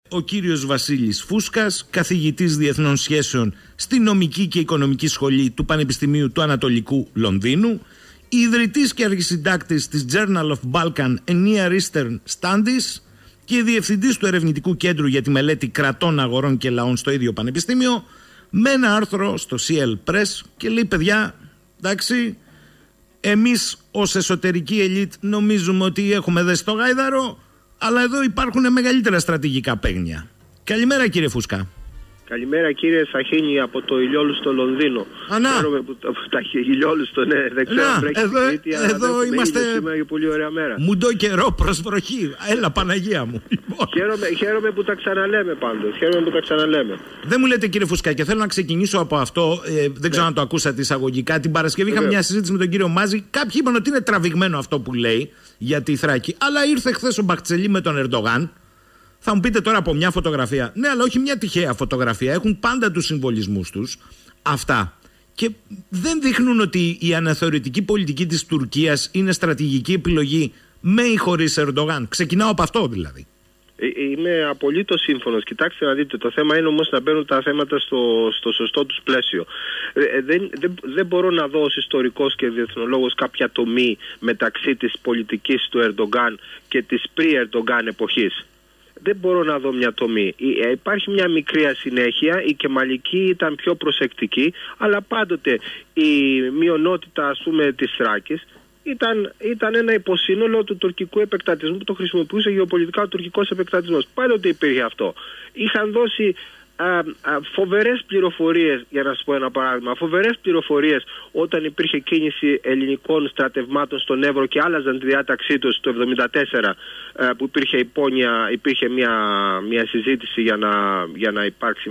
ο κύριος Βασίλης Φούσκας, καθηγητής διεθνών σχέσεων στη νομική και οικονομική σχολή του Πανεπιστημίου του Ανατολικού Λονδίνου, ιδρυτής και αρχισυντάκτης της Journal of Balkan and Near Eastern Studies και διευθυντής του Ερευνητικού Κέντρου για τη Μελέτη Κρατών, Αγορών και Λαών στο ίδιο πανεπιστήμιο, με ένα άρθρο στο CL Press και λέει: παιδιά, εντάξει, εμείς ως εσωτερική ελίτ νομίζουμε ότι έχουμε δέσει το γάιδαρο, αλλά εδώ υπάρχουν μεγαλύτερα στρατηγικά παίγνια. Καλημέρα, κύριε Φούσκα. Καλημέρα, κύριε Σαχίνη, από το ηλιόλουστο Λονδίνο. Χαίρομαι που τα ηλιόλουστο, ναι, δεν ξέρω αν βρέχει εδώ είμαστε. Σήμερα για πολύ ωραία μέρα. Μουντό καιρό προς βροχή. Έλα, Παναγία μου. Χαίρομαι που τα ξαναλέμε πάντως. Χαίρομαι που τα ξαναλέμε. Δεν μου λέτε, κύριε Φούσκα, και θέλω να ξεκινήσω από αυτό. Δεν ξέρω αν το ακούσατε εισαγωγικά. Την Παρασκευή είχαμε μια συζήτηση με τον κύριο Μάζη. Κάποιοι είπαν ότι είναι τραβηγμένο αυτό που λέει για τη Θράκη. Αλλά ήρθε χθες ο Μπαχτσελή με τον Ερντογάν. Θα μου πείτε τώρα από μια φωτογραφία. Ναι, αλλά όχι μια τυχαία φωτογραφία. Έχουν πάντα τους συμβολισμούς τους αυτά. Και δεν δείχνουν ότι η αναθεωρητική πολιτική της Τουρκίας είναι στρατηγική επιλογή με ή χωρίς Ερντογάν. Ξεκινάω από αυτό δηλαδή. Είμαι απολύτως σύμφωνος. Κοιτάξτε να δείτε, το θέμα είναι όμως να μπαίνουν τα θέματα στο σωστό τους πλαίσιο. Δεν μπορώ να δω ως ιστορικός και διεθνολόγος κάποια τομή μεταξύ της πολιτικής του Ερντογάν και της πρι-Ερντογάν εποχής. Δεν μπορώ να δω μια τομή. Υπάρχει μια μικρή ασυνέχεια. Η Κεμαλική ήταν πιο προσεκτική, αλλά πάντοτε η μειονότητα, ας πούμε, της Θράκης ήταν ένα υποσύνολο του τουρκικού επεκτατισμού που το χρησιμοποιούσε γεωπολιτικά ο τουρκικός επεκτατισμός. Πάντοτε υπήρχε αυτό. Είχαν δώσει φοβερές πληροφορίες, για να σας πω ένα παράδειγμα, φοβερές πληροφορίες όταν υπήρχε κίνηση ελληνικών στρατευμάτων στον Εύρο και άλλαζαν τη διάταξή τους το 1974, που υπήρχε υπόνοια, υπήρχε μια συζήτηση για να υπάρξει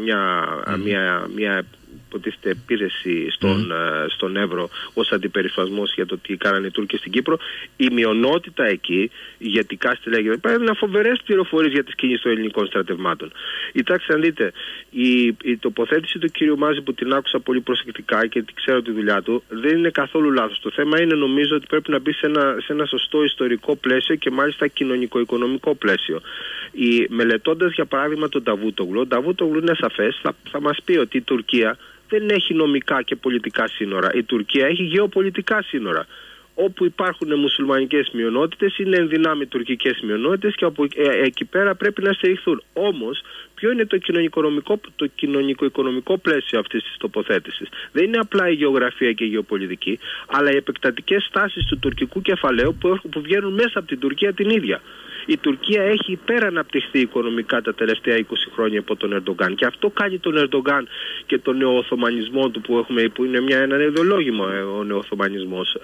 μια υποτίθεται επίθεση στον Εύρο ως αντιπερισπασμός για το τι κάνανε οι Τούρκοι στην Κύπρο. Η μειονότητα εκεί, ηγετικά στελέχη, έδιναν φοβερές πληροφορίες για τις κινήσεις των ελληνικών στρατευμάτων. Κοιτάξτε να δείτε, η τοποθέτηση του κύριου Μάζη, που την άκουσα πολύ προσεκτικά και ξέρω τη δουλειά του, δεν είναι καθόλου λάθος. Το θέμα είναι, νομίζω, ότι πρέπει να μπει σε ένα σωστό ιστορικό πλαίσιο και μάλιστα κοινωνικο-οικονομικό πλαίσιο. Μελετώντας για παράδειγμα τον Νταβούτογλου, ο Νταβούτογλου είναι σαφές, θα μας πει ότι η Τουρκία δεν έχει νομικά και πολιτικά σύνορα. Η Τουρκία έχει γεωπολιτικά σύνορα. Όπου υπάρχουν μουσουλμανικές μειονότητες, είναι ενδυνάμει τουρκικές μειονότητες και από εκεί πέρα πρέπει να στηριχθούν. Όμως, ποιο είναι το κοινωνικο-οικονομικό πλαίσιο αυτής της τοποθέτησης? Δεν είναι απλά η γεωγραφία και η γεωπολιτική, αλλά οι επεκτατικές στάσεις του τουρκικού κεφαλαίου που βγαίνουν μέσα από την Τουρκία την ίδια. Η Τουρκία έχει υπεραναπτυχθεί οικονομικά τα τελευταία 20 χρόνια από τον Ερντογάν, και αυτό κάνει τον Ερντογάν και τον νεοοθωμανισμό του που έχουμε, που είναι ένα ιδεολόγημα ο νεοοθωμανισμός,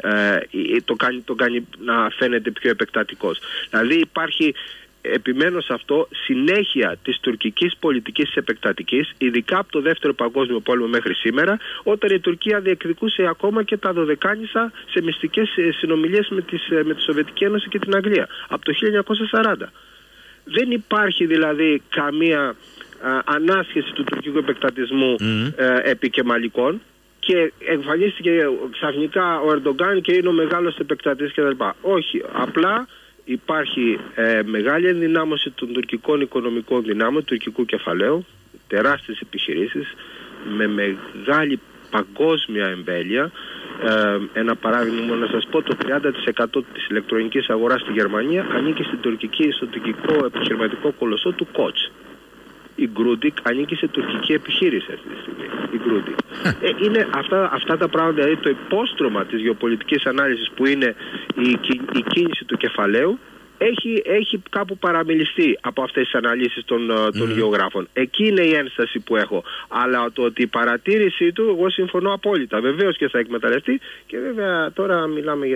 το κάνει να φαίνεται πιο επεκτατικός. Δηλαδή υπάρχει, επιμένω σε αυτό, συνέχεια της τουρκικής πολιτικής επεκτατικής, ειδικά από το Δεύτερο Παγκόσμιο Πόλεμο μέχρι σήμερα, όταν η Τουρκία διεκδικούσε ακόμα και τα Δωδεκάνησα σε μυστικές συνομιλίες με τη Σοβιετική Ένωση και την Αγγλία από το 1940. Δεν υπάρχει δηλαδή καμία ανάσχεση του τουρκικού επεκτατισμού επί Κεμαλικών, και εμφανίστηκε ξαφνικά ο Ερντογάν και είναι ο μεγάλος επεκτατής κτλ. Όχι, απλά υπάρχει μεγάλη ενδυνάμωση των τουρκικών οικονομικών δυνάμεων, του τουρκικού κεφαλαίου, τεράστιες επιχειρήσεις με μεγάλη παγκόσμια εμβέλεια. Ένα παράδειγμα να σας πω, το 30% της ηλεκτρονικής αγοράς στη Γερμανία ανήκει στο τουρκικό επιχειρηματικό κολοσσό του Koç. Η Grundig ανήκει σε τουρκική επιχείρηση αυτή τη στιγμή. Η Grundig. Είναι αυτά τα πράγματα, δηλαδή το υπόστρωμα της γεωπολιτικής ανάλυσης που είναι η κίνηση του κεφαλαίου, έχει κάπου παραμιλιστεί από αυτές τις αναλύσεις των γεωγράφων. Εκεί είναι η ένσταση που έχω. Αλλά το ότι η παρατήρησή του, εγώ συμφωνώ απόλυτα. Βεβαίως και θα εκμεταλλευτεί, και βέβαια τώρα μιλάμε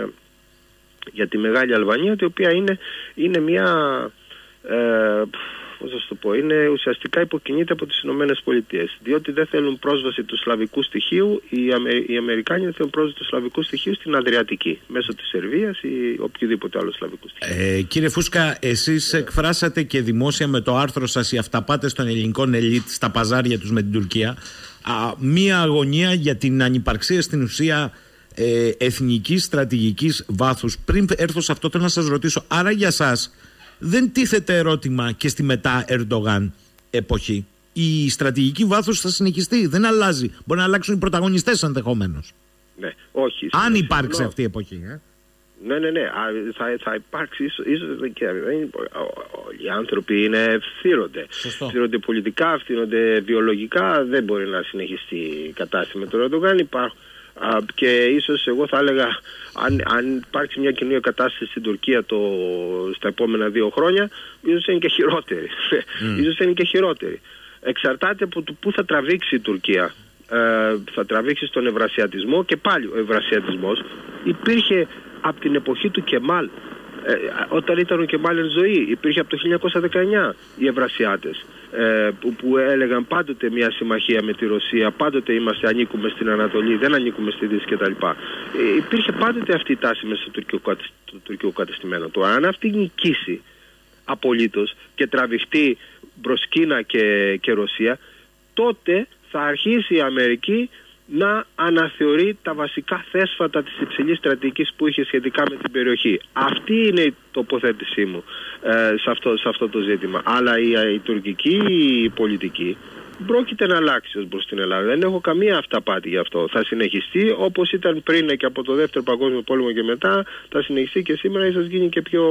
για τη Μεγάλη Αλβανία, η οποία είναι μια... πώς θα το πω, είναι ουσιαστικά υποκινείται από τις Ηνωμένες Πολιτείες. Διότι δεν θέλουν πρόσβαση του σλαβικού στοιχείου, οι Αμερικάνοι δεν θέλουν πρόσβαση του σλαβικού στοιχείου στην Αδριατική, μέσω της Σερβίας ή οποιοδήποτε άλλο σλαβικού στοιχείου. Κύριε Φούσκα, εσείς εκφράσατε και δημόσια με το άρθρο σας οι αυταπάτες των ελληνικών ελίτ στα παζάρια τους με την Τουρκία μία αγωνία για την ανυπαρξία στην ουσία εθνικής στρατηγικής βάθους. Πριν έρθω σε αυτό, θέλω να σας ρωτήσω, άρα για σας δεν τίθεται ερώτημα και στη μετά Ερντογάν εποχή. Η στρατηγική βάθος θα συνεχιστεί, δεν αλλάζει. Μπορεί να αλλάξουν οι πρωταγωνιστές ενδεχομένως. Ναι, όχι. Αν υπάρξει αυτή η εποχή. Ναι. Θα υπάρξει ίσως και οι άνθρωποι ευθύνονται. Ευθύνονται πολιτικά, ευθύνονται βιολογικά. Δεν μπορεί να συνεχιστεί η κατάσταση με τον Ερντογάν. Και ίσως εγώ θα έλεγα, αν υπάρξει μια καινούργια κατάσταση στην Τουρκία στα επόμενα 2 χρόνια, ίσως είναι και χειρότερη. Ίσως είναι και χειρότερη. Εξαρτάται από το πού θα τραβήξει η Τουρκία. Θα τραβήξει στον ευρασιατισμό, και πάλι ο ευρασιατισμός υπήρχε από την εποχή του Κεμάλ. Όταν ήταν ο Κεμάλ εν ζωή, υπήρχε από το 1919 οι ευρασιάτες που έλεγαν πάντοτε μια συμμαχία με τη Ρωσία, πάντοτε ανήκουμε στην Ανατολή, δεν ανήκουμε στη Δύση κτλ. Υπήρχε πάντοτε αυτή η τάση μέσα στο τουρκικό κατεστημένο. Τώρα, αν αυτή νικήσει απολύτως και τραβηχτεί προς Κίνα και Ρωσία, τότε θα αρχίσει η Αμερική να αναθεωρεί τα βασικά θέσφατα της υψηλής στρατηγικής που είχε σχετικά με την περιοχή. Αυτή είναι η τοποθέτησή μου σε αυτό το ζήτημα. Αλλά η τουρκική πολιτική πρόκειται να αλλάξει ως προς την Ελλάδα. Δεν έχω καμία αυταπάτη γι' αυτό. Θα συνεχιστεί όπως ήταν πριν και από το Δεύτερο Παγκόσμιο Πόλεμο και μετά. Θα συνεχιστεί και σήμερα, ίσως γίνει και πιο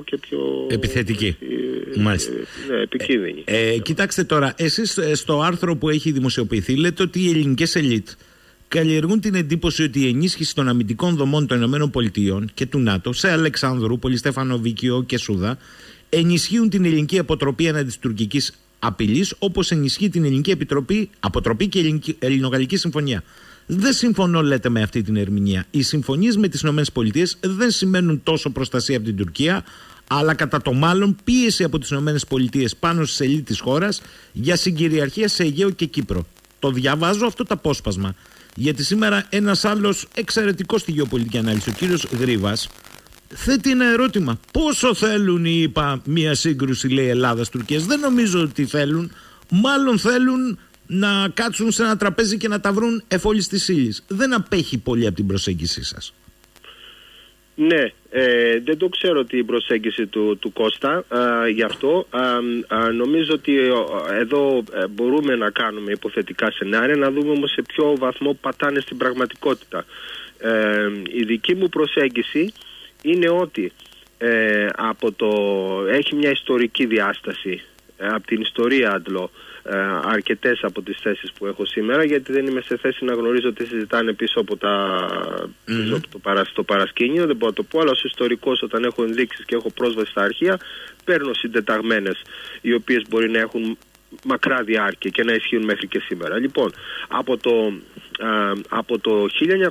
επιθετική. Μάλιστα. Ναι, επικίνδυνη. Κοιτάξτε τώρα, εσείς στο άρθρο που έχει δημοσιοποιηθεί λέτε ότι οι ελληνικές ελίτ καλλιεργούν την εντύπωση ότι η ενίσχυση των αμυντικών δομών των ΗΠΑ και του ΝΑΤΟ σε Αλεξάνδρου, Πολυστέφανο Βίκιο και Σούδα ενισχύουν την ελληνική αποτροπή έναντι της τουρκικής απειλής, όπως ενισχύει την ελληνική αποτροπή και η Ελληνογαλλική Συμφωνία. Δεν συμφωνώ, λέτε, με αυτή την ερμηνεία. Οι συμφωνίες με τις ΗΠΑ δεν σημαίνουν τόσο προστασία από την Τουρκία, αλλά κατά το μάλλον πίεση από τις ΗΠΑ πάνω στις ελίτ της χώρας για συγκυριαρχία σε Αιγαίο και Κύπρο. Το διαβάζω αυτό το απόσπασμα, γιατί σήμερα ένας άλλος εξαιρετικός στη γεωπολιτική ανάλυση, ο κύριος Γρίβας, θέτει ένα ερώτημα. Πόσο θέλουν οι ΗΠΑ μια σύγκρουση, λέει, Ελλάδας-Τουρκίας? Δεν νομίζω ότι θέλουν. Μάλλον θέλουν να κάτσουν σε ένα τραπέζι και να τα βρουν εφόλης της ύλης. Δεν απέχει πολύ από την προσέγγιση σας. Ναι, δεν το ξέρω την προσέγγιση του Κώστα γι' αυτό. Νομίζω ότι εδώ μπορούμε να κάνουμε υποθετικά σενάρια, να δούμε όμως σε ποιο βαθμό πατάνε στην πραγματικότητα. Η δική μου προσέγγιση είναι ότι έχει μια ιστορική διάσταση από την ιστορία Άντλο, αρκετές από τις θέσεις που έχω σήμερα, γιατί δεν είμαι σε θέση να γνωρίζω τι συζητάνε πίσω από το παρασκήνιο, δεν μπορώ να το πω, αλλά ως ιστορικός, όταν έχω ενδείξεις και έχω πρόσβαση στα αρχεία, παίρνω συντεταγμένες οι οποίες μπορεί να έχουν μακρά διάρκεια και να ισχύουν μέχρι και σήμερα. Λοιπόν, από το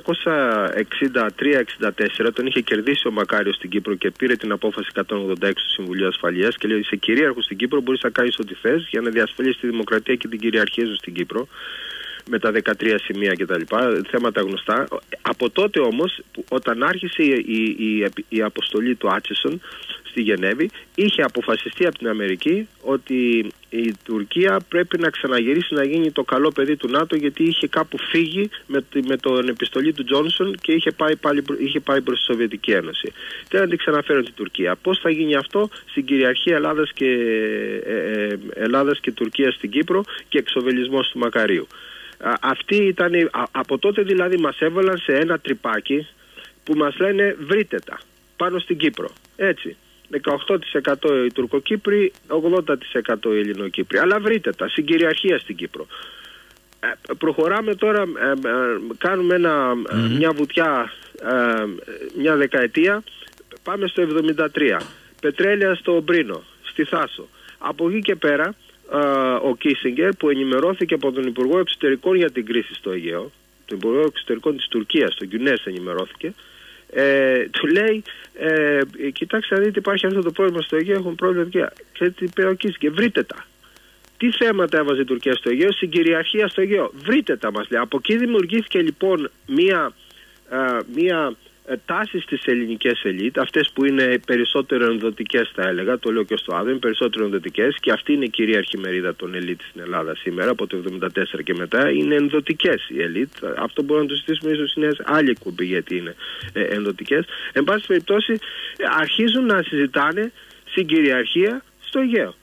1963-64, τον είχε κερδίσει ο Μακάριος στην Κύπρο και πήρε την απόφαση 186 του Συμβουλίου Ασφαλείας και λέει: είσαι κυρίαρχος στην Κύπρο, μπορείς να κάνεις ό,τι θες για να διασφαλίσεις τη δημοκρατία και την κυριαρχία σου στην Κύπρο, με τα 13 σημεία κτλ. Θέματα γνωστά. Από τότε όμως, όταν άρχισε η αποστολή του Άτσεσον στη Γενέβη, είχε αποφασιστεί από την Αμερική ότι η Τουρκία πρέπει να ξαναγυρίσει να γίνει το καλό παιδί του ΝΑΤΟ, γιατί είχε κάπου φύγει με τον επιστολή του Τζόνσον και είχε πάει προς τη Σοβιετική Ένωση. Θέλω να την ξαναφέρω την Τουρκία. Πώς θα γίνει αυτό? Στην κυριαρχία Ελλάδας και Τουρκίας στην Κύπρο και εξοβελισμός του Μακαρίου. Από τότε δηλαδή μας έβαλαν σε ένα τρυπάκι που μας λένε βρείτε τα πάνω στην Κύπρο. Έτσι. 18% οι Τουρκοκύπροι, 80% οι Ελληνοκύπροι. Αλλά βρείτε τα, στην κυριαρχία στην Κύπρο. Προχωράμε τώρα, κάνουμε μια βουτιά, μια δεκαετία, πάμε στο 73. Πετρέλαια στο Ομπρίνο, στη Θάσο. Από εκεί και πέρα, ο Κίσιγκερ, που ενημερώθηκε από τον Υπουργό Εξωτερικών για την κρίση στο Αιγαίο, τον Υπουργό Εξωτερικών της Τουρκίας, τον Γκιουνές, ενημερώθηκε, του λέει κοιτάξτε να δείτε, υπάρχει αυτό το πρόβλημα στο Αιγαίο, έχουν πρόβλημα και τι είπε ο Κίσιγκερ, βρείτε τα. Τι θέματα έβαζε η Τουρκία στο Αιγαίο? Στην κυριαρχία στο Αιγαίο. Βρείτε τα, μας λέει. Από εκεί δημιουργήθηκε λοιπόν μία τάση στις ελληνικές ελίτ, αυτές που είναι περισσότερο ενδοτικές, θα έλεγα, το λέω και στο άδειο, είναι περισσότερο ενδοτικές, και αυτή είναι η κυρίαρχη μερίδα των ελίτ στην Ελλάδα σήμερα, από το 1974 και μετά, είναι ενδοτικές οι ελίτ. Αυτό μπορούμε να το συζητήσουμε, ίσως είναι άλλη εκπομπή γιατί είναι ενδοτικές. Εν πάση περιπτώσει, αρχίζουν να συζητάνε συγκυριαρχία στο Αιγαίο.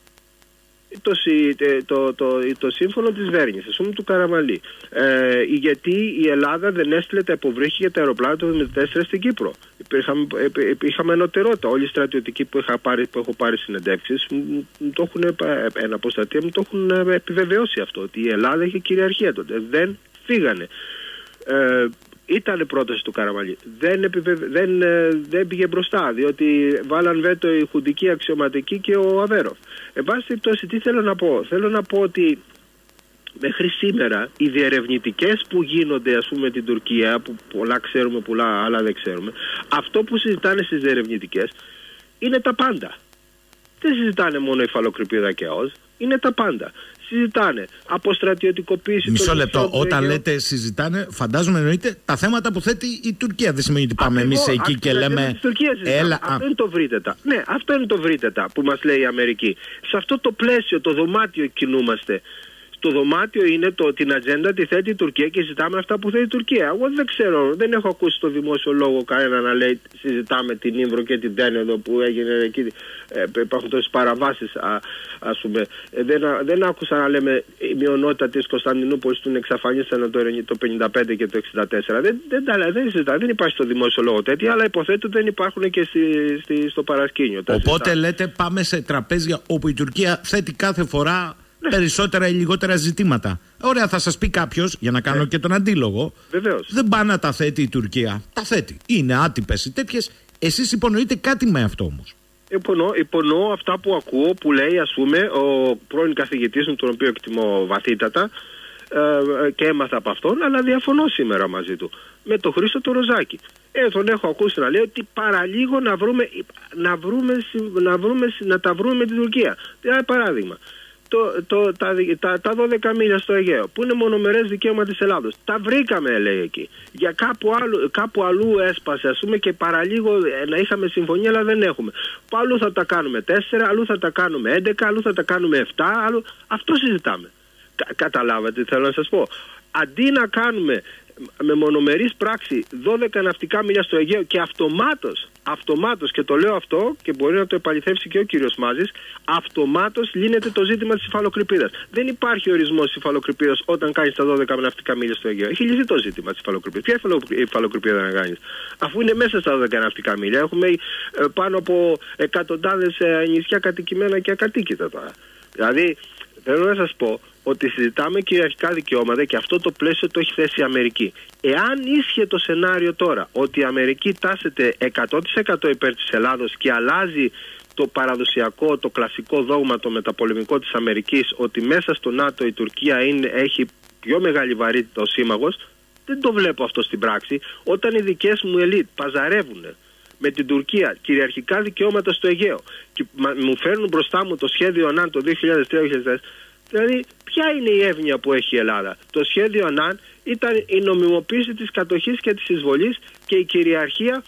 Το σύμφωνο της Βέρνης, ας πούμε, του Καραμαλή. Γιατί η Ελλάδα δεν έστειλε τα υποβρύχια για τα αεροπλάνα του 1974 στην Κύπρο. Είχαμε ενωτερότητα. Όλοι οι στρατιωτικοί που έχω πάρει συνεντεύξεις το έχουν, εν αποστατεία μου το έχουν επιβεβαιώσει αυτό, ότι η Ελλάδα είχε κυριαρχία τότε. Δεν φύγανε. Ήταν πρόταση του Καραμαλή. Δεν πήγε μπροστά, διότι βάλαν βέτο οι χουντικοί αξιωματικοί και ο Αβέροφ. Εν πάση περιπτώσει, τι θέλω να πω. Θέλω να πω ότι μέχρι σήμερα οι διερευνητικές που γίνονται, ας πούμε, την Τουρκία, που πολλά ξέρουμε, πολλά άλλα δεν ξέρουμε, αυτό που συζητάνε στις διερευνητικές είναι τα πάντα. Δεν συζητάνε μόνο υφαλοκρηπίδα και ΑΟΣ, είναι τα πάντα. Συζητάνε αποστρατιωτικοποίηση. Μισό λεπτό. Όταν λέτε συζητάνε, φαντάζομαι εννοείται τα θέματα που θέτει η Τουρκία. Δεν σημαίνει ότι πάμε εμείς εκεί και λέμε. Έλα. Αυτό είναι το βρείτε. Ναι, αυτό είναι το βρείτε που μας λέει η Αμερική. Σε αυτό το πλαίσιο, το δωμάτιο κινούμαστε. Το δωμάτιο είναι την ατζέντα τη θέτει η Τουρκία και συζητάμε αυτά που θέτει η Τουρκία. Εγώ δεν ξέρω, δεν έχω ακούσει στο δημόσιο λόγο κανένα να λέει συζητάμε την Ήμβρο και την Τένεδο που έγινε εκεί. Υπάρχουν τόσες παραβάσεις, ας πούμε. Δεν άκουσα να λέμε η μειονότητα της Κωνσταντινούπολης του εξαφανίσανε το 1955 και το 1964. Δεν υπάρχει στο δημόσιο λόγο τέτοια, αλλά υποθέτω ότι δεν υπάρχουν και στο παρασκήνιο. Οπότε λέτε πάμε σε τραπέζια όπου η Τουρκία θέτει κάθε φορά. Ναι. Περισσότερα ή λιγότερα ζητήματα. Ωραία, θα σας πει κάποιος, για να κάνω και τον αντίλογο. Βεβαίως. Δεν πάει να τα θέτει η Τουρκία. Τα θέτει. Είναι άτυπες οι τέτοιες. Εσείς υπονοείτε κάτι με αυτό όμως. Υπονοώ αυτά που ακούω, που λέει, ας πούμε, ο πρώην καθηγητής, τον οποίο εκτιμώ βαθύτατα και έμαθα από αυτόν, αλλά διαφωνώ σήμερα μαζί του. Με τον Χρήστο το Ροζάκη. Τον έχω ακούσει να λέει ότι παραλίγο να τα βρούμε με την Τουρκία. Παράδειγμα. Τα 12 μίλια στο Αιγαίο, που είναι μονομερές δικαίωμα της Ελλάδος. Τα βρήκαμε, λέει εκεί. Για κάπου αλλού έσπασε, ας πούμε, και παραλίγο να είχαμε συμφωνία, αλλά δεν έχουμε. Που αλλού θα τα κάνουμε 4, αλλού θα τα κάνουμε 11, αλλού θα τα κάνουμε 7, αλλού. Αυτό συζητάμε. Καταλάβατε τι θέλω να σας πω. Αντί να κάνουμε με μονομερής πράξη 12 ναυτικά μίλια στο Αιγαίο και αυτομάτως, και το λέω αυτό και μπορεί να το επαληθεύσει και ο κύριος Μάζης, αυτομάτως λύνεται το ζήτημα της υφαλοκρηπίδας. Δεν υπάρχει ορισμός της υφαλοκρηπίδας όταν κάνεις τα 12 ναυτικά μίλια στο Αιγαίο. Έχει λυθεί το ζήτημα της υφαλοκρηπίδας. Ποια υφαλοκρηπίδα να κάνεις, αφού είναι μέσα στα 12 ναυτικά μίλια? Έχουμε πάνω από εκατοντάδες νησιά κατοικημένα και ακατοίκητα τώρα. Δηλαδή, θέλω να σας πω ότι συζητάμε κυριαρχικά δικαιώματα και αυτό το πλαίσιο το έχει θέσει η Αμερική. Εάν ίσχυε το σενάριο τώρα ότι η Αμερική τάσεται 100% υπέρ της Ελλάδος και αλλάζει το παραδοσιακό, το κλασικό δόγμα, το μεταπολεμικό της Αμερικής, ότι μέσα στο ΝΑΤΟ η Τουρκία έχει πιο μεγάλη βαρύτητα ως σύμμαχος, δεν το βλέπω αυτό στην πράξη. Όταν οι δικές μου ελίτ παζαρεύουν με την Τουρκία κυριαρχικά δικαιώματα στο Αιγαίο και μου φέρνουν μπροστά μου το σχέδιο ΑΝΑΝ το 2003-2004, δηλαδή ποια είναι η εύνοια που έχει η Ελλάδα? Το σχέδιο ΑΝΑΝ ήταν η νομιμοποίηση της κατοχής και της εισβολής και η κυριαρχία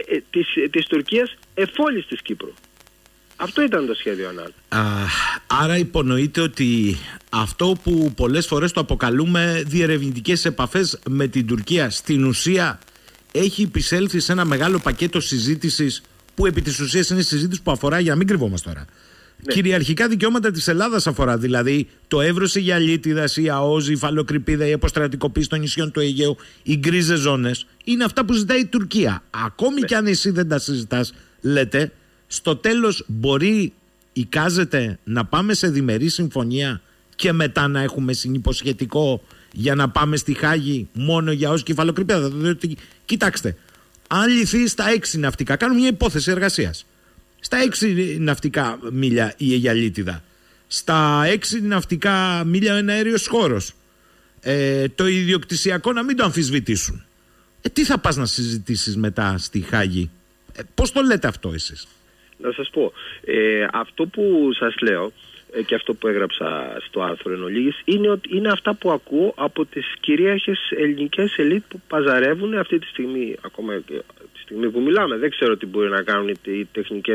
της Τουρκίας εφόλης της Κύπρου. Αυτό ήταν το σχέδιο ΑΝΑΝ. Άρα υπονοείται ότι αυτό που πολλές φορές το αποκαλούμε διερευνητικές επαφές με την Τουρκία, στην ουσία έχει επισέλθει σε ένα μεγάλο πακέτο συζήτησης που επί της ουσίας είναι συζήτηση που αφορά, για να μην κρυβόμαστε τώρα, ναι, κυριαρχικά δικαιώματα της Ελλάδας αφορά. Δηλαδή το εύρος Αιγιαλίτιδας, η ΑΟΣ, η υφαλοκρηπίδα, η αποστρατικοποίηση των νησιών του Αιγαίου, οι γκρίζες ζώνες, είναι αυτά που ζητάει η Τουρκία. Ακόμη κι αν εσύ δεν τα συζητάς, λέτε, στο τέλος μπορεί, εικάζεται, να πάμε σε διμερή συμφωνία και μετά να έχουμε συνυποσχετικό για να πάμε στη Χάγη μόνο για ΑΟΣ και υφαλοκρηπίδα. Διότι, κοιτάξτε, αν λυθεί στα 6 ναυτικά, κάνουμε μια υπόθεση εργασίας. Στα 6 ναυτικά μίλια η Αιγιαλίτιδα, στα 6 ναυτικά μίλια ένα αέριος χώρος, το ιδιοκτησιακό να μην το αμφισβητήσουν. Τι θα πας να συζητήσεις μετά στη Χάγη? Πώς το λέτε αυτό εσείς? Να σας πω, αυτό που σας λέω και αυτό που έγραψα στο άρθρο εν ολίγης, είναι αυτά που ακούω από τις κυρίαρχες ελληνικές ελίτ που παζαρεύουν αυτή τη στιγμή, ακόμα και τη στιγμή που μιλάμε. Δεν ξέρω τι μπορεί να κάνουν οι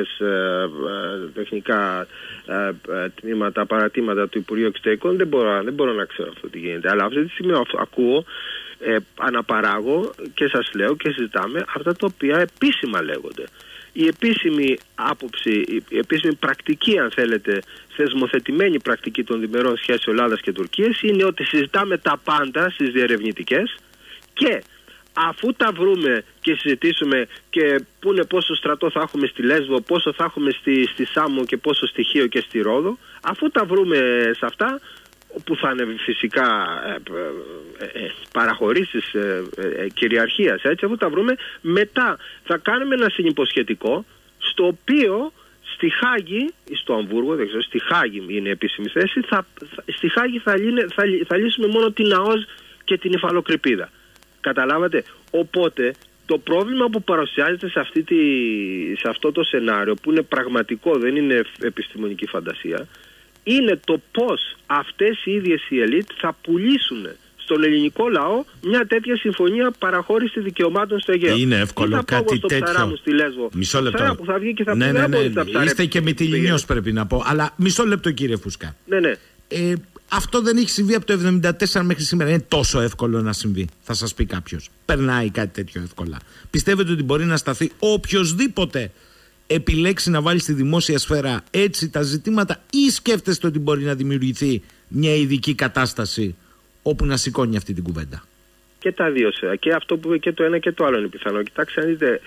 τεχνικά τμήματα, παρατήματα του Υπουργείου Εξωτερικών. Δεν μπορώ να ξέρω αυτό τι γίνεται. Αλλά αυτή τη στιγμή ακούω, αναπαράγω και σας λέω και συζητάμε αυτά τα οποία επίσημα λέγονται. Η επίσημη άποψη, η επίσημη πρακτική, αν θέλετε, θεσμοθετημένη πρακτική των διμερών σχέσεων Ελλάδας και Τουρκίας είναι ότι συζητάμε τα πάντα στις διερευνητικές και αφού τα βρούμε και συζητήσουμε και πούνε πόσο στρατό θα έχουμε στη Λέσβο, πόσο θα έχουμε στη Σάμο και πόσο στη Χίο και στη Ρόδο, αφού τα βρούμε σε αυτά, που θα είναι φυσικά παραχωρήσεις κυριαρχίας, έτσι, αφού τα βρούμε, μετά θα κάνουμε ένα συνυποσχετικό, στο οποίο στη Χάγη ή στο Αμβούργο, δεν ξέρω, στη Χάγη είναι επίσημη θέση, στη Χάγη θα λύσουμε μόνο την ΑΟΣ και την υφαλοκρηπίδα. Καταλάβατε? Οπότε το πρόβλημα που παρουσιάζεται σε αυτό το σενάριο, που είναι πραγματικό, δεν είναι επιστημονική φαντασία, είναι το πώς αυτές οι ίδιες οι ελίτ θα πουλήσουν στον ελληνικό λαό μια τέτοια συμφωνία παραχώρηση δικαιωμάτων στο Αιγαίο. Είναι εύκολο κάτι τέτοιο. Ψαρά μου στη Λέσβο. Μισό λεπτό. Που θα βγει και θα ναι. Είστε και με τη Λινιός, πρέπει να πω. Αλλά μισό λεπτό, κύριε Φούσκα. Ναι. Αυτό δεν έχει συμβεί από το 1974 μέχρι σήμερα. Είναι τόσο εύκολο να συμβεί, θα σας πει κάποιος. Περνάει κάτι τέτοιο εύκολα. Πιστεύετε ότι μπορεί να σταθεί οποιοσδήποτε επιλέξει να βάλει στη δημόσια σφαίρα έτσι τα ζητήματα, ή σκέφτεστε ότι μπορεί να δημιουργηθεί μια ειδική κατάσταση όπου να σηκώνει αυτή την κουβέντα? Και τα δύο. Και αυτό που είπε και το ένα και το άλλο είναι πιθανό. Κοιτάξτε, αν δείτε,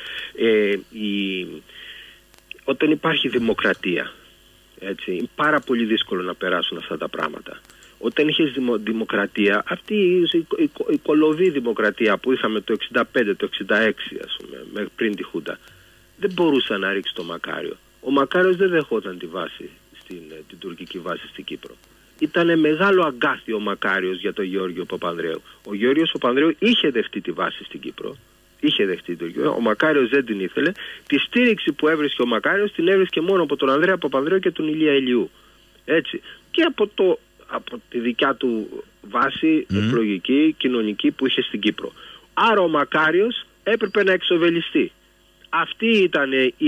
όταν υπάρχει δημοκρατία, έτσι, είναι πάρα πολύ δύσκολο να περάσουν αυτά τα πράγματα. Όταν είχες δημοκρατία, αυτή η κολοβή δημοκρατία που είχαμε το 65, το 66, ας πούμε, πριν τη Χούντα, δεν μπορούσε να ρίξει το Μακάριο. Ο Μακάριος δεν δεχόταν τη βάση, την τουρκική βάση στην Κύπρο. Ήταν μεγάλο αγκάθι ο Μακάριος για τον Γεώργιο Παπανδρέου. Ο Γεώργιος Παπανδρέου είχε δεχτεί τη βάση στην Κύπρο. Είχε δεχτεί το Γεώργιο. Ο Μακάριος δεν την ήθελε. Τη στήριξη που έβρισκε ο Μακάριος την έβρισκε μόνο από τον Ανδρέα Παπανδρέου και τον Ηλία Ηλιού. Έτσι. Και από τη δικιά του βάση εκλογική, κοινωνική που είχε στην Κύπρο. Άρα ο Μακάριος έπρεπε να εξοβελιστεί. Αυτή ήταν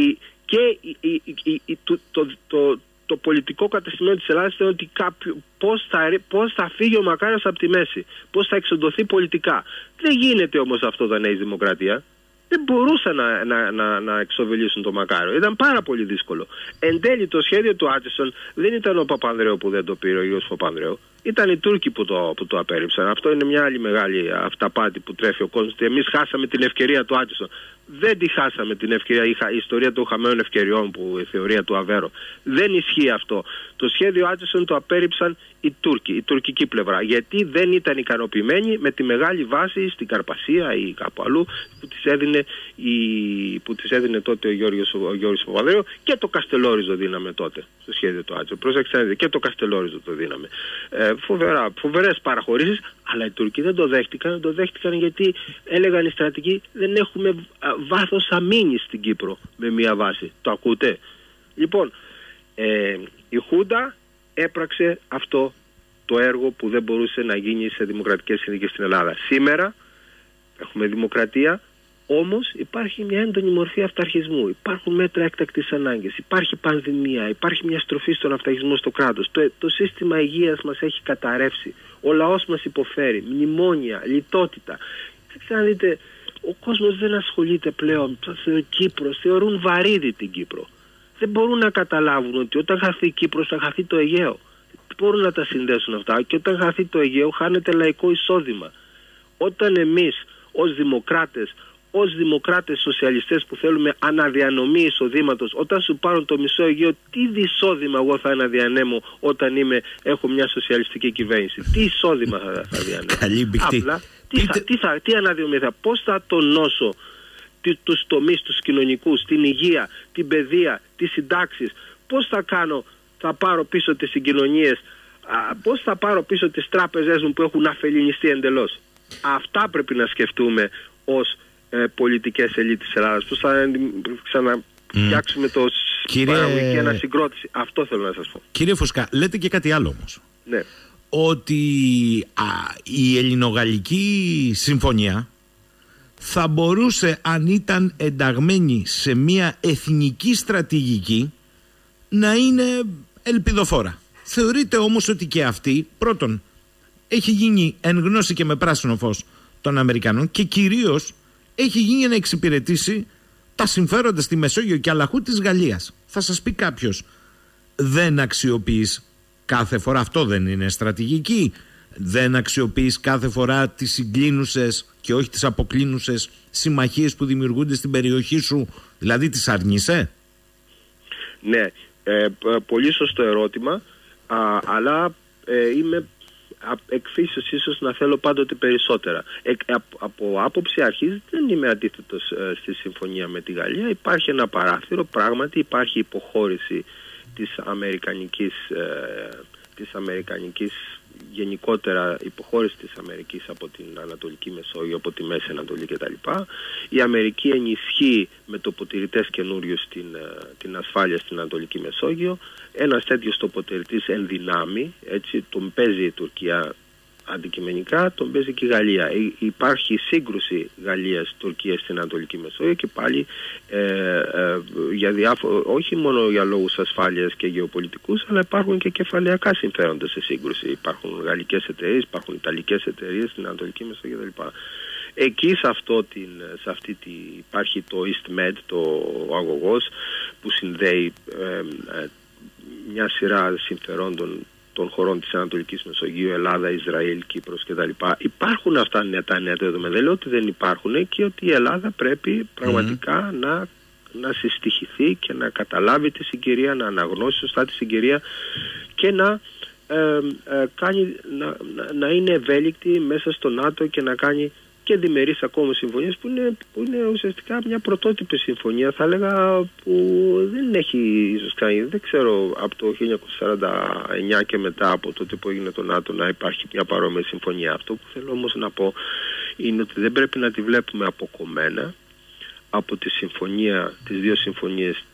το πολιτικό κατεστημένο της Ελλάδας, ήταν ότι πώς θα φύγει ο Μακάριος από τη μέση, πώς θα εξοντωθεί πολιτικά. Δεν γίνεται όμως αυτό όταν έχει δημοκρατία. Δεν μπορούσαν να εξοβελήσουν το Μακάριο. Ήταν πάρα πολύ δύσκολο. Εν τέλει το σχέδιο του Άτσεσον δεν ήταν ο Παπανδρέου που δεν το πήρε, ο Γιώργος Παπανδρέου. Ήταν οι Τούρκοι που το απέρριψαν. Αυτό είναι μια άλλη μεγάλη αυταπάτη που τρέφει ο κόσμος. Εμείς χάσαμε την ευκαιρία του Άτσεσον. Δεν τη χάσαμε την ευκαιρία. Η ιστορία των χαμένων ευκαιριών, που η θεωρία του Αβέρο. Δεν ισχύει αυτό. Το σχέδιο Άτσεσον το απέρριψαν οι Τούρκοι, η τουρκική πλευρά. Γιατί δεν ήταν ικανοποιημένοι με τη μεγάλη βάση στην Καρπασία ή κάπου αλλού που της έδινε τότε ο Γιώργος Παπανδρέου, και το Καστελόριζο δίναμε τότε στο σχέδιο του Άτσεσον. Προσέξτε, και το Καστελόριζο το δίναμε. Φοβερές παραχωρήσεις, αλλά οι Τούρκοι δεν το δέχτηκαν, γιατί έλεγαν οι στρατηγοί, δεν έχουμε βάθος αμήνης στην Κύπρο με μια βάση. Το ακούτε? Λοιπόν, η Χούντα έπραξε αυτό το έργο που δεν μπορούσε να γίνει σε δημοκρατικές συνθήκες στην Ελλάδα. Σήμερα έχουμε δημοκρατία, όμως υπάρχει μια έντονη μορφή αυταρχισμού. Υπάρχουν μέτρα έκτακτης ανάγκης, υπάρχει πανδημία, υπάρχει μια στροφή στον αυταρχισμό στο κράτος. Το σύστημα υγείας μας έχει καταρρεύσει. Ο λαός μας υποφέρει. Μνημόνια, λιτότητα. Δείτε, ο κόσμος δεν ασχολείται πλέον. Κύπρος, θεωρούν βαρύδι την Κύπρο. Δεν μπορούν να καταλάβουν ότι όταν χαθεί η Κύπρος θα χαθεί το Αιγαίο. Δεν μπορούν να τα συνδέσουν αυτά. Και όταν χαθεί το Αιγαίο χάνεται λαϊκό εισόδημα. Όταν εμείς ως δημοκράτες σοσιαλιστές που θέλουμε αναδιανομή εισοδήματος, όταν σου πάρουν το μισό Αιγαίο, τι εισόδημα εγώ θα αναδιανέμω όταν έχω μια σοσιαλιστική κυβέρνηση? Τι εισόδημα θα διανέμω? Απλά τι αναδιανομή πώς θα τονώσω τους τομείς τους κοινωνικούς, την υγεία, την παιδεία, τις συντάξεις? Πώς θα πάρω πίσω τις συγκοινωνίες? Πώς θα πάρω πίσω τις τράπεζες μου που έχουν αφελινιστεί εντελώς? Αυτά πρέπει να σκεφτούμε ως πολιτικές ελίτ της Ελλάδας. Πώς θα ξαναφτιάξουμε παραγωγική ανασυγκρότηση? Αυτό θέλω να σας πω. Κύριε Φούσκα, λέτε και κάτι άλλο όμως. Ναι. Ότι η ελληνογαλλική συμφωνία θα μπορούσε, αν ήταν ενταγμένη σε μια εθνική στρατηγική, να είναι ελπιδοφόρα. Θεωρείτε όμως ότι και αυτή, πρώτον, έχει γίνει εν γνώση και με πράσινο φως των Αμερικανών, και κυρίως έχει γίνει για να εξυπηρετήσει τα συμφέροντα στη Μεσόγειο και αλλαχού της Γαλλίας. Θα σας πει κάποιος, δεν αξιοποιείς κάθε φορά, αυτό δεν είναι στρατηγική? Δεν αξιοποιείς κάθε φορά τις συγκλίνουσες και όχι τις αποκλίνουσες συμμαχίες που δημιουργούνται στην περιοχή σου, δηλαδή τις αρνείσαι? Ναι, πολύ σωστό ερώτημα, αλλά είμαι εκ φύσεως ίσως να θέλω πάντοτε περισσότερα. Από άποψη αρχής δεν είμαι αντίθετος στη συμφωνία με τη Γαλλία. Υπάρχει ένα παράθυρο, πράγματι υπάρχει υποχώρηση της αμερικανικής γενικότερα υποχώρηση της Αμερικής από την Ανατολική Μεσόγειο, από τη Μέση Ανατολή κτλ. Η Αμερική ενισχύει με τοποτηρητές καινούριους την ασφάλεια στην Ανατολική Μεσόγειο. Ένας τέτοιος τοποτηρητής ενδυνάμει, έτσι, τον παίζει η Τουρκία αντικειμενικά, τον παίζει και η Γαλλία. Υπάρχει σύγκρουση Γαλλίας-Τουρκίας στην Ανατολική Μεσόγειο και πάλι όχι μόνο για λόγους ασφάλειας και γεωπολιτικούς, αλλά υπάρχουν και κεφαλαιακά συμφέροντα σε σύγκρουση. Υπάρχουν γαλλικές εταιρείες, υπάρχουν ιταλικές εταιρείες στην Ανατολική Μεσόγειο κτλ. Εκεί υπάρχει το EastMed, ο αγωγός που συνδέει μια σειρά συμφερόντων των χωρών της Ανατολικής Μεσογείου, Ελλάδα, Ισραήλ, Κύπρος κτλ. Υπάρχουν αυτά τα νέα δεδομένα. Δεν λέω ότι δεν υπάρχουν και ότι η Ελλάδα πρέπει πραγματικά να συστοιχηθεί και να καταλάβει τη συγκυρία, να αναγνώσει σωστά τη συγκυρία και να είναι ευέλικτη μέσα στο ΝΑΤΟ και να κάνει και διμερείς ακόμα συμφωνίες που είναι ουσιαστικά μια πρωτότυπη συμφωνία, θα έλεγα, που δεν έχει ίσως κάνει, δεν ξέρω, από το 1949 και μετά, από τότε που έγινε το ΝΑΤΟ, να υπάρχει μια παρόμοια συμφωνία. Αυτό που θέλω όμως να πω είναι ότι δεν πρέπει να τη βλέπουμε αποκομμένα από τις δύο συμφωνίες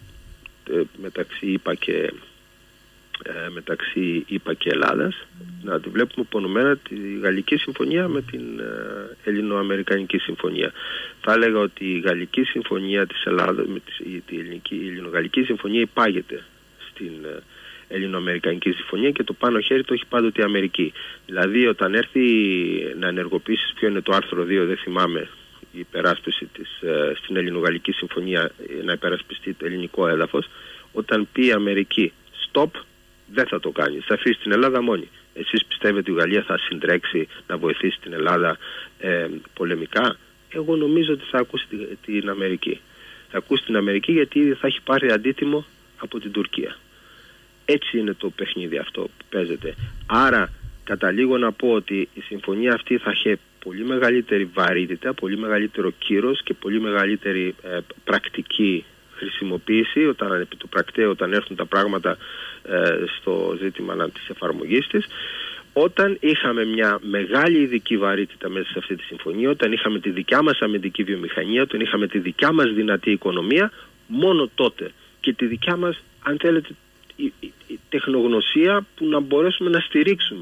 μεταξύ ΙΠΑ και Ελλάδας, να τη βλέπουμε απονομένα τη Γαλλική Συμφωνία με την Ελληνοαμερικανική Συμφωνία. Θα έλεγα ότι η Γαλλική Συμφωνία της Ελλάδας, η Ελληνογαλλική Συμφωνία υπάγεται στην Ελληνοαμερικανική Συμφωνία και το πάνω χέρι το έχει πάντοτε η Αμερική. Δηλαδή όταν έρθει να ενεργοποιήσεις, ποιο είναι το άρθρο 2, δεν θυμάμαι, η υπεράσπιση στην Ελληνογαλλική Συμφωνία, να υπερασπιστεί το ελληνικό έδαφος, όταν πει η Αμερική stop, δεν θα το κάνει. Θα αφήσει την Ελλάδα μόνη. Εσείς πιστεύετε ότι η Γαλλία θα συντρέξει να βοηθήσει την Ελλάδα πολεμικά? Εγώ νομίζω ότι θα ακούσει την Αμερική. Θα ακούσει την Αμερική γιατί ήδη θα έχει πάρει αντίτιμο από την Τουρκία. Έτσι είναι το παιχνίδι αυτό που παίζεται. Άρα καταλήγω να πω ότι η συμφωνία αυτή θα έχει πολύ μεγαλύτερη βαρύτητα, πολύ μεγαλύτερο κύρος και πολύ μεγαλύτερη πρακτική χρησιμοποίηση επί του πρακτέου, όταν έρθουν τα πράγματα στο ζήτημα της εφαρμογής της. Όταν είχαμε μια μεγάλη ειδική βαρύτητα μέσα σε αυτή τη συμφωνία, όταν είχαμε τη δικιά μας αμυντική βιομηχανία, όταν είχαμε τη δικιά μας δυνατή οικονομία, μόνο τότε, και τη δικιά μας, αν θέλετε, η τεχνογνωσία που να μπορέσουμε να στηρίξουμε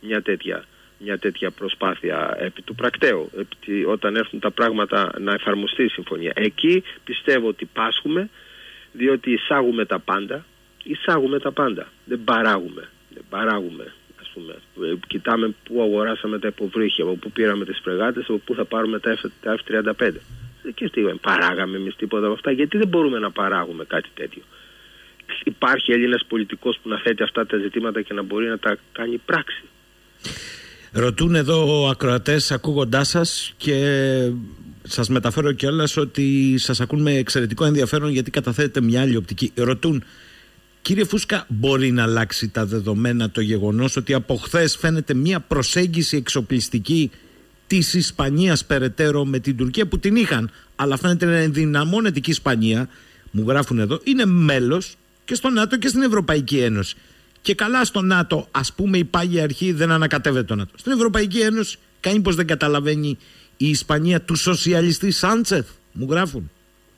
μια τέτοια προσπάθεια επί του πρακτέου, όταν έρθουν τα πράγματα να εφαρμοστεί η συμφωνία. Εκεί πιστεύω ότι πάσχουμε, διότι εισάγουμε τα πάντα, δεν παράγουμε. Ας πούμε. Κοιτάμε πού αγοράσαμε τα υποβρύχια, από πού πήραμε τις φρεγάτες, από πού θα πάρουμε τα F-35. Και παράγαμε εμείς τίποτα από αυτά? Γιατί δεν μπορούμε να παράγουμε κάτι τέτοιο? Υπάρχει Έλληνας πολιτικός που να θέτει αυτά τα ζητήματα και να μπορεί να τα κάνει πράξη? Ρωτούν εδώ ακροατές ακούγοντάς σας, και σας μεταφέρω κιόλας ότι σας ακούν με εξαιρετικό ενδιαφέρον γιατί καταθέτετε μια άλλη οπτική. Ρωτούν, κύριε Φούσκα, μπορεί να αλλάξει τα δεδομένα το γεγονός ότι από χθες φαίνεται μια προσέγγιση εξοπλιστική της Ισπανίας περαιτέρω με την Τουρκία, που την είχαν, αλλά φαίνεται να ενδυναμώνεται και η Ισπανία, μου γράφουν εδώ, είναι μέλος και στο ΝΑΤΟ και στην Ευρωπαϊκή Ένωση. Και καλά στο ΝΑΤΟ, ας πούμε, η πάγια αρχή δεν ανακατεύεται το ΝΑΤΟ. Στην Ευρωπαϊκή Ένωση, κάνει πως δεν καταλαβαίνει η Ισπανία του σοσιαλιστή Σάντσεθ, μου γράφουν.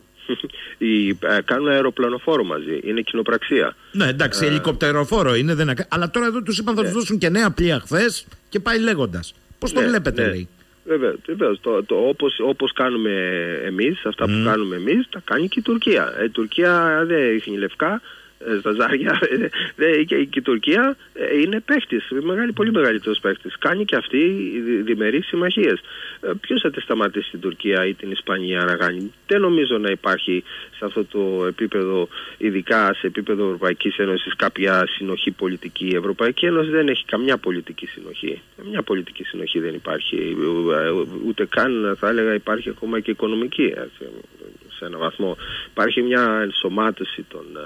Κάνουν αεροπλανοφόρο μαζί, είναι κοινοπραξία. Ναι, εντάξει, ελικοπτεροφόρο είναι, αλλά τώρα εδώ τους είπαν θα τους δώσουν και νέα πλοία χθες και πάει λέγοντας. Πώς το βλέπετε, λέει? Βεβαίως, όπως κάνουμε εμείς, αυτά που κάνουμε εμείς, τα κάνει και η Τουρκία. Η Τουρκία δεν ρίχνει λευκά, στα ζάρια. Και η Τουρκία είναι παίχτης, πολύ μεγαλύτερος παίχτης. Κάνει και αυτή διμερείς συμμαχίες. Ποιος θα τη σταματήσει την Τουρκία ή την Ισπανία να κάνει? Δεν νομίζω να υπάρχει σε αυτό το επίπεδο, ειδικά σε επίπεδο Ευρωπαϊκής Ένωσης, κάποια συνοχή πολιτική. Η Ευρωπαϊκή Ένωση δεν έχει καμιά πολιτική συνοχή. Καμιά πολιτική συνοχή δεν υπάρχει. Ούτε καν, θα έλεγα, υπάρχει ακόμα και οικονομική. Σε έναν βαθμό υπάρχει μια ενσωμάτωση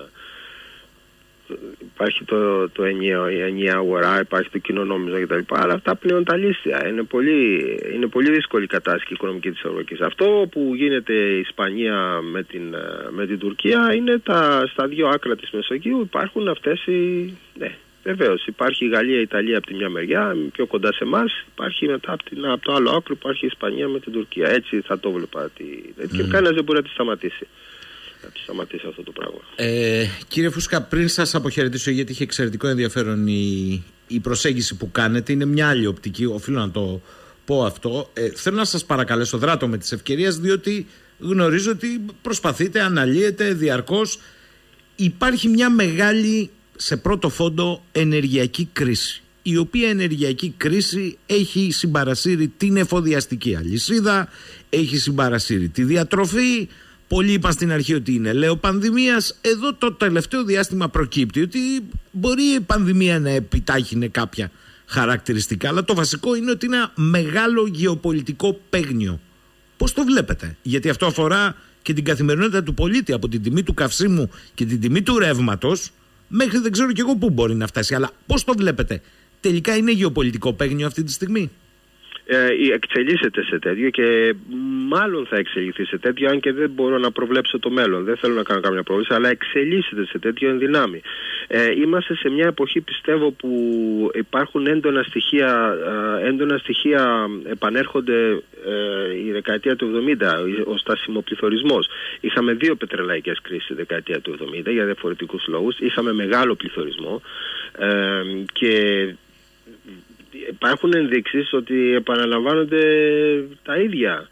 υπάρχει η ενιαία αγορά, υπάρχει το κοινό νόμισμα κτλ. Αλλά αυτά πλέον τα λύσια. Είναι πολύ δύσκολη η κατάσταση οικονομική της Ευρωπαϊκής. Αυτό που γίνεται η Ισπανία με την Τουρκία είναι στα δύο άκρα της Μεσογείου υπάρχουν αυτές ναι, βεβαίως. Υπάρχει η Γαλλία, η Ιταλία από τη μια μεριά, πιο κοντά σε εμάς. Υπάρχει μετά από το άλλο άκρο υπάρχει η Ισπανία με την Τουρκία. Έτσι θα το βλέπα. Και κανένας δεν μπορεί να τη σταματήσει. Αυτό το πράγμα. Κύριε Φούσκα, πριν σας αποχαιρετήσω, γιατί είχε εξαιρετικό ενδιαφέρον η προσέγγιση που κάνετε, είναι μια άλλη οπτική, οφείλω να το πω αυτό. Θέλω να σας παρακαλέσω, δράτω με τις ευκαιρίες, διότι γνωρίζω ότι προσπαθείτε, αναλύετε διαρκώς. Υπάρχει μια μεγάλη, σε πρώτο φόντο, ενεργειακή κρίση, η οποία ενεργειακή κρίση έχει συμπαρασύρει την εφοδιαστική αλυσίδα, έχει συμπαρασύρει τη διατροφή. Πολλοί είπαν στην αρχή ότι είναι λέω πανδημίας. Εδώ το τελευταίο διάστημα προκύπτει ότι μπορεί η πανδημία να επιτάχυνε κάποια χαρακτηριστικά, αλλά το βασικό είναι ότι είναι ένα μεγάλο γεωπολιτικό παίγνιο. Πώς το βλέπετε? Γιατί αυτό αφορά και την καθημερινότητα του πολίτη, από την τιμή του καυσίμου και την τιμή του ρεύματος μέχρι δεν ξέρω κι εγώ πού μπορεί να φτάσει. Αλλά πώς το βλέπετε? Τελικά είναι γεωπολιτικό παίγνιο αυτή τη στιγμή? Εξελίσσεται σε τέτοιο και μάλλον θα εξελιχθεί σε τέτοιο, αν και δεν μπορώ να προβλέψω το μέλλον. Δεν θέλω να κάνω καμία πρόβληση, αλλά εξελίσσεται σε τέτοιο εν δυνάμει. Είμαστε σε μια εποχή, πιστεύω, που υπάρχουν έντονα στοιχεία επανέρχονται η δεκαετία του 70, ο στασιμοπληθωρισμός. Είχαμε δύο πετρελαϊκές κρίσεις τη δεκαετία του 70 για διαφορετικούς λόγους. Είχαμε μεγάλο πληθωρισμό και υπάρχουν ενδείξεις ότι επαναλαμβάνονται τα ίδια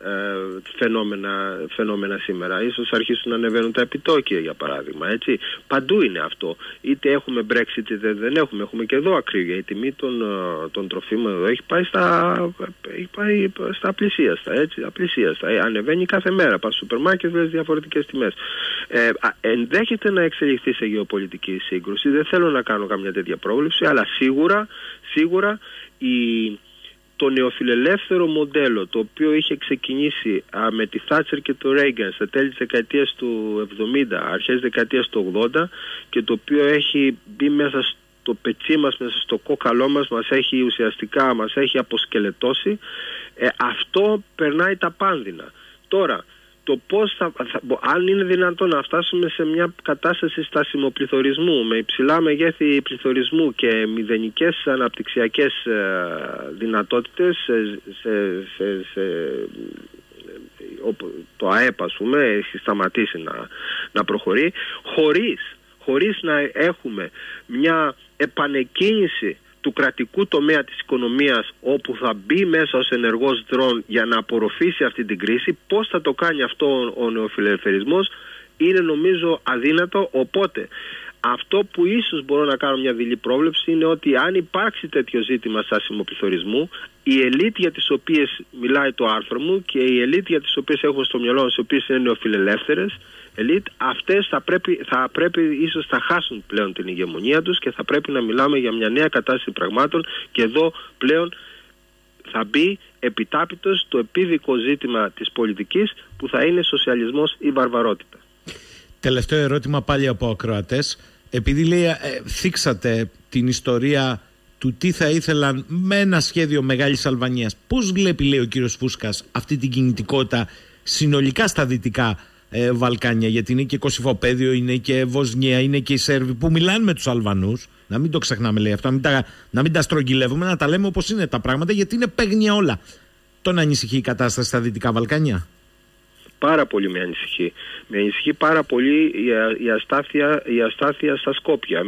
φαινόμενα σήμερα. Ίσως αρχίσουν να ανεβαίνουν τα επιτόκια, για παράδειγμα. Έτσι. Παντού είναι αυτό. Είτε έχουμε Brexit είτε δεν έχουμε. Έχουμε και εδώ ακρίβεια. Η τιμή των τροφίμων εδώ έχει πάει στα απλησίαστα. Απλησίαστα. Ανεβαίνει κάθε μέρα. Πας στο σούπερ μάρκετ, βλέπεις διαφορετικές τιμές. Ενδέχεται να εξελιχθεί σε γεωπολιτική σύγκρουση. Δεν θέλω να κάνω καμιά τέτοια πρόβλεψη, αλλά σίγουρα το νεοφιλελεύθερο μοντέλο, το οποίο είχε ξεκινήσει με τη Θάτσερ και το Ρέιγκαν στα τέλη της δεκαετίας του 70, αρχές δεκαετίας του 80, και το οποίο έχει μπει μέσα στο πετσί μας, μέσα στο κόκαλό μας, μας έχει αποσκελετώσει, αυτό περνάει τα πάνδυνα. Τώρα, το πώς αν είναι δυνατόν να φτάσουμε σε μια κατάσταση στασιμοπληθωρισμού με υψηλά μεγέθη πληθωρισμού και μηδενικές αναπτυξιακές δυνατότητες το ΑΕΠ, ας πούμε, έχει σταματήσει να προχωρεί, χωρίς να έχουμε μια επανεκκίνηση του κρατικού τομέα της οικονομίας, όπου θα μπει μέσα ως ενεργός δρόν για να απορροφήσει αυτή την κρίση. Πώς θα το κάνει αυτό ο νεοφιλελευθερισμός είναι, νομίζω, αδύνατο. Οπότε αυτό που ίσως μπορώ να κάνω μια δειλή πρόβλεψη είναι ότι αν υπάρξει τέτοιο ζήτημα στασιμοπληθωρισμού, η ελίτ για τις οποίες μιλάει το άρθρο μου και η ελίτ για τις οποίες έχω στο μυαλό, τις οποίες είναι νεοφιλελεύθερες ελίτ, αυτές θα πρέπει ίσως θα χάσουν πλέον την ηγεμονία τους και θα πρέπει να μιλάμε για μια νέα κατάσταση πραγμάτων, και εδώ πλέον θα μπει επιτάπητος το επίδικο ζήτημα της πολιτικής, που θα είναι σοσιαλισμός ή βαρβαρότητα. Τελευταίο ερώτημα πάλι από ακροατές. Επειδή λέει, θίξατε την ιστορία του τι θα ήθελαν με ένα σχέδιο Μεγάλης Αλβανίας, πώς βλέπει, λέει ο κύριος Φούσκας, αυτή την κινητικότητα συνολικά στα Δυτικά Βαλκάνια? Γιατί είναι και Κωσυφοπαίδιο, είναι και Βοσνία, είναι και οι Σέρβοι που μιλάνε με τους Αλβανούς. Να μην το ξεχνάμε, λέει αυτό, να μην τα στρογγυλεύουμε, να τα λέμε όπως είναι τα πράγματα, γιατί είναι παίγνια όλα. Τον ανησυχεί η κατάσταση στα Δυτικά Βαλκάνια? Πάρα πολύ με ανησυχεί. Με ανησυχεί πάρα πολύ η αστάθεια στα Σκόπια.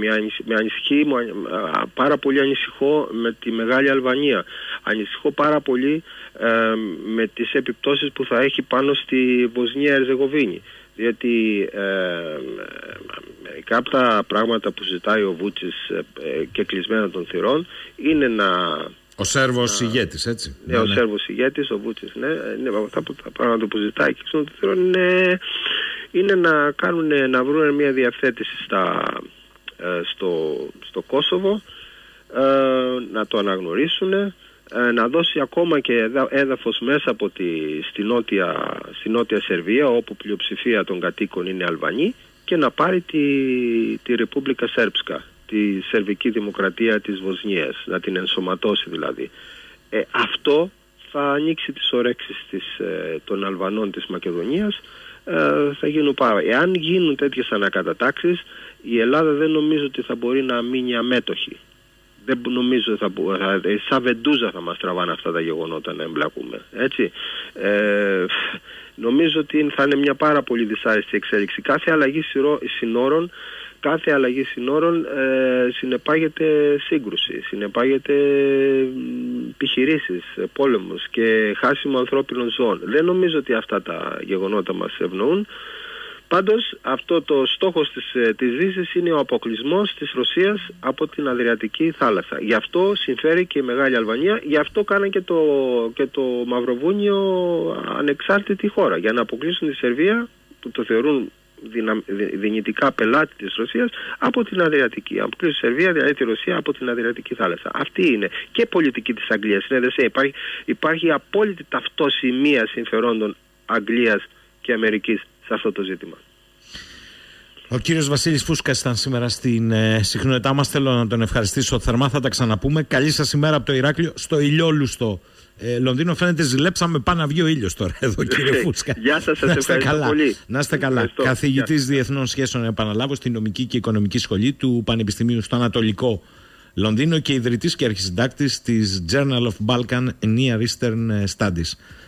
Πάρα πολύ ανησυχώ με τη Μεγάλη Αλβανία. Ανησυχώ πάρα πολύ με τις επιπτώσεις που θα έχει πάνω στη Βοσνία Ερζεγοβίνη. Διότι Μερικά από τα πράγματα που ζητάει ο Βούτσιτς και κλεισμένα των θυρών είναι να... Ο Σέρβος ηγέτης, έτσι. Ναι, ο Σέρβος ηγέτης, ο Βούτσιτς, ναι. Τα πράγματα που ζητάει και κλεισμένα των θυρών είναι να βρουν μια διευθέτηση στο Κόσοβο, να το αναγνωρίσουν, να δώσει ακόμα και έδαφος μέσα στη νότια Σερβία, όπου πλειοψηφία των κατοίκων είναι Αλβανοί, και να πάρει τη Ρεπούμπλικα Σέρψκα, τη Σερβική Δημοκρατία της Βοσνίας, να την ενσωματώσει δηλαδή. Αυτό θα ανοίξει τις ορέξεις των Αλβανών της Μακεδονίας. Θα γίνουν πάρα. Εάν γίνουν τέτοιες ανακατατάξεις, η Ελλάδα δεν νομίζω ότι θα μπορεί να μείνει αμέτωχη. Δεν νομίζω σαν βεντούζα θα μας τραβάνε αυτά τα γεγονότα να εμπλακούμε. Έτσι. Νομίζω ότι θα είναι μια πάρα πολύ δυσάρεστη εξέλιξη. Κάθε αλλαγή συνόρων συνεπάγεται σύγκρουση, συνεπάγεται επιχειρήσεις, πόλεμος και χάσιμο ανθρώπινων ζώων. Δεν νομίζω ότι αυτά τα γεγονότα μας ευνοούν. Πάντως, αυτό το στόχος της Δύσης είναι ο αποκλεισμός της Ρωσίας από την Αδριατική θάλασσα. Γι' αυτό συμφέρει και η Μεγάλη Αλβανία, γι' αυτό κάνανε και το Μαυροβούνιο ανεξάρτητη χώρα, για να αποκλείσουν τη Σερβία, που το θεωρούν δυνητικά πελάτη της Ρωσίας, από την Αδριατική. Αποκλείσουν τη Σερβία, δηλαδή τη Ρωσία, από την Αδριατική θάλασσα. Αυτή είναι και πολιτική της Αγγλίας. Υπάρχει απόλυτη ταυτοσημεία συμφερόντων Αγγλίας και Αμερικής σε αυτό το ζήτημα. Ο κύριος Βασίλης Φούσκας ήταν σήμερα στην συχνότητά μας. Θέλω να τον ευχαριστήσω θερμά. Θα τα ξαναπούμε. Καλή σας ημέρα από το Ηράκλειο, στο ηλιόλουστο Λονδίνο. Φαίνεται ζηλέψαμε, πάνω να βγει ο ήλιος τώρα εδώ, κύριε Φούσκα. Γεια σας, σας ευχαριστώ πολύ. Να είστε καλά. Καθηγητής Διεθνών Σχέσεων, επαναλάβω, στην Νομική και Οικονομική Σχολή του Πανεπιστημίου στο Ανατολικό Λονδίνο και ιδρυτής και αρχισυντάκτης της Journal of Balkan Near Eastern Studies.